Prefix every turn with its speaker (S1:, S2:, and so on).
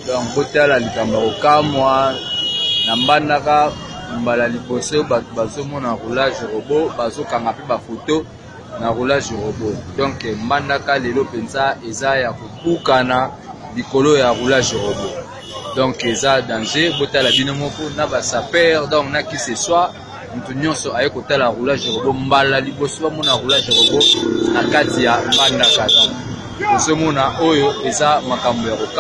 S1: donc botala likamba kokamwa na mbandaka mbala liboso bato bazomona roulage robot bazokanga pe bafoto na roulage robot. Donc mbandaka lelo penza eza ya kokukana likolo ya roulage robot. Donc eza danger botala bino moko na ba saper donc na qui ce soit mutu nyonso aye kotala roulage robot mbala liboso bamona roulage robot na kati ya mbandaka. Donc bozomona oyo eza makambo ya